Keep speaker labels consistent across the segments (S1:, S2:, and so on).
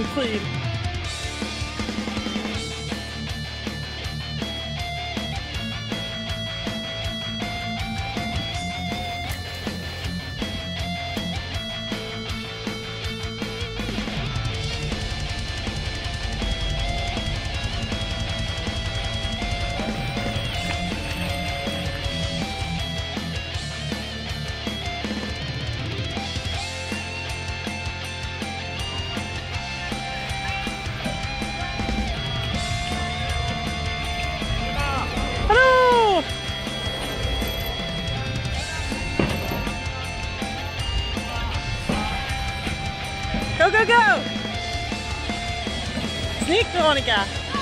S1: en pryl. Go, go, go! Snyggt, Veronica!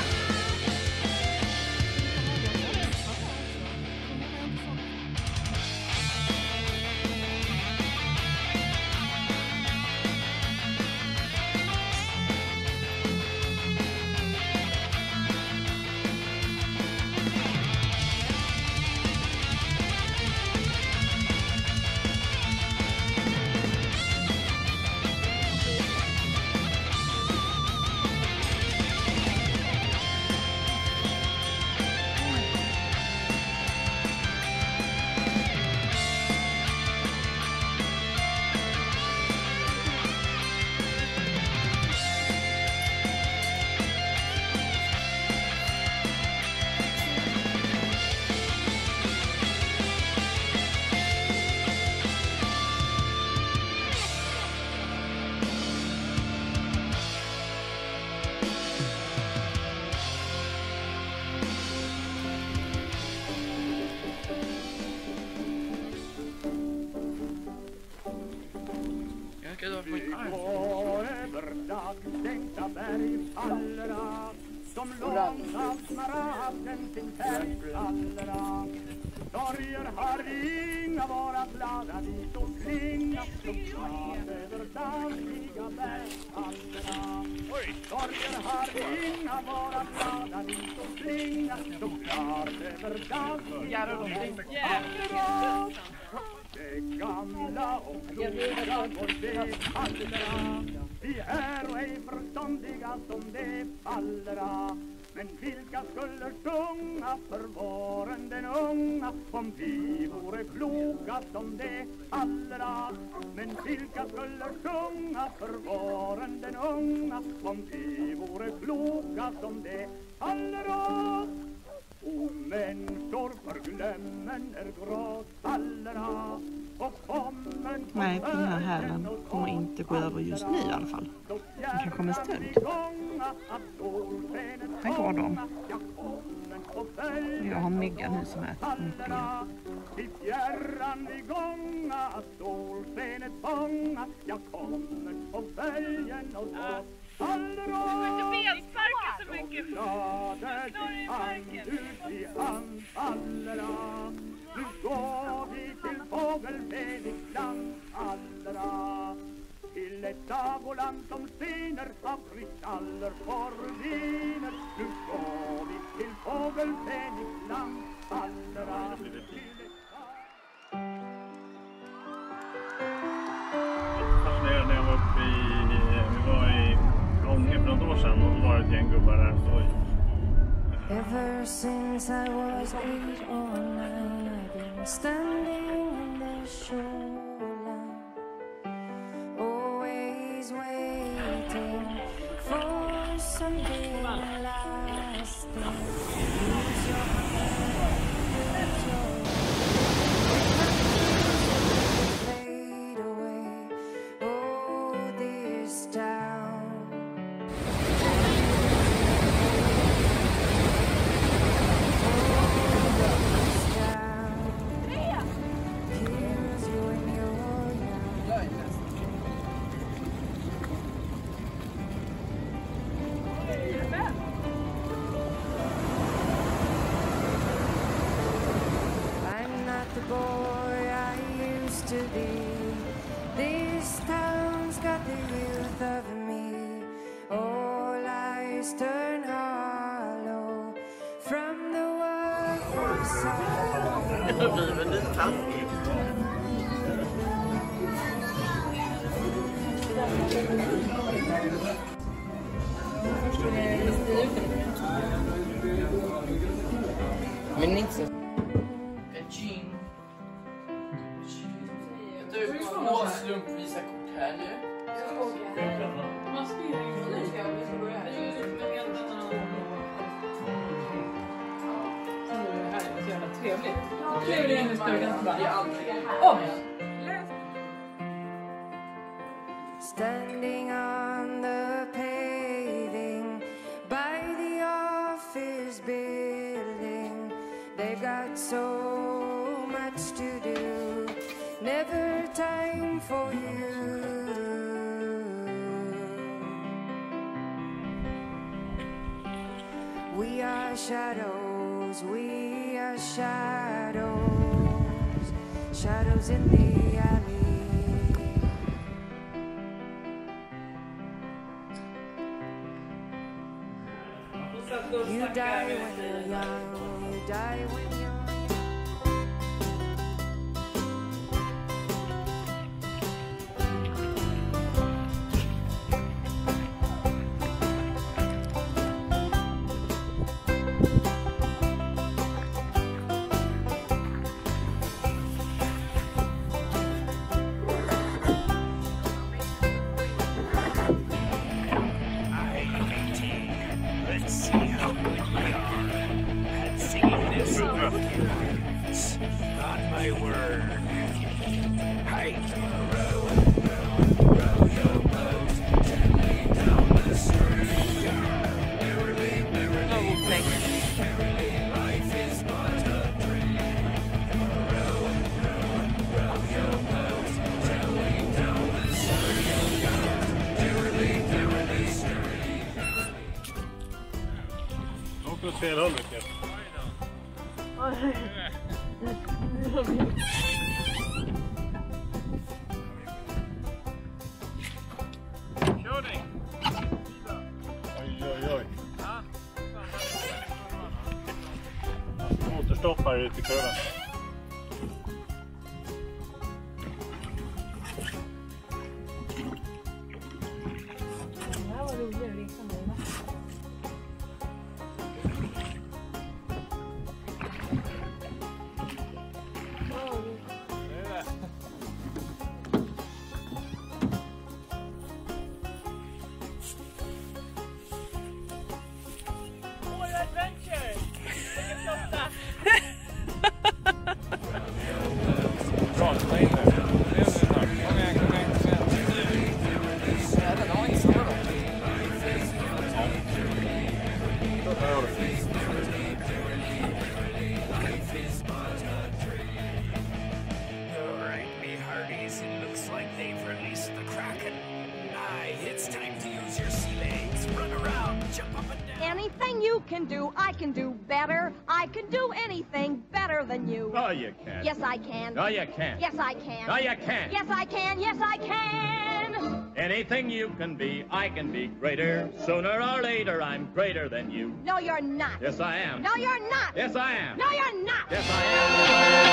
S2: Dagssänkta bergspallra som långa smaragden sin färgspallra. Sorger har inga våra glada dit och slinga som klart över dagliga bergspallra. Sorger har inga våra glada dit och slinga som klart över dagliga bergspallra. Det gamla och kloka och det allra, vi är ej förståndiga som det allra. Men vilka skulle sjunga för våren den unga om vi vore kloka som det allra? Men vilka skulle sjunga för våren den unga om vi vore kloka som det allra? O människor förglömmen är gråt allra.
S1: Nej, den här hälen kommer inte gå över just nu i alla fall. Den kan komma en stund. Här går de. Jag har mygga nu som äter mycket. I fjärran vi gånga, solskenet fånga. Jag kommer på böljen och så. Allra
S3: bensparka så mycket.
S2: Ut i allra. Nu går vi till fågelväderland allra. Till ett sagoland som skiner av kristaller och rubiner. Nu går vi till fågelväderland allra.
S4: Fascinerande när jag var uppe vi var i Ånge för något år sedan och då var det ett gäng gubbar där. Så
S5: Ever since I was 8 or 9, I've been standing in the shoreline, always waiting for something lasting. Lose your hand, fade away. Oh, this town. The boy I used to be. This town's got the youth of me. All eyes turn hollow from the workers.
S1: Det har blivit lite taskigt.
S6: 2 slumpvisa kort här nu.
S2: Trevligt.
S5: Standing on the paving by the office building, they've got so much to do, never time for you. We are shadows, we are shadows, shadows in the alley. You die when you're young, you die when you're young.
S7: Let's see how good we are at singing this song. On my word. Hi. Row your boat gently down the stream. Merrily, merrily, merrily, life is but a dream. Row your boat gently down the stream. Merrily, merrily, merrily.
S4: Åker åt fel håll, Rickard. Kör dig! Oj, oj, oj. Motorstoppar ut i kurvan.
S8: Det här var roligare resan nu.
S9: Anything you can do, I can do better. I can do anything better than you.
S1: Oh, you can.
S9: Yes, I can.
S1: No, you can't.
S9: Yes, I can.
S1: No, you can't.
S9: Yes, I can. Yes, I can.
S1: Anything you can be, I can be greater. Sooner or later, I'm greater than you.
S9: No, you're not.
S1: Yes, I am.
S9: No, you're not.
S1: Yes, I am.
S9: No, you're not.
S1: Yes, I am.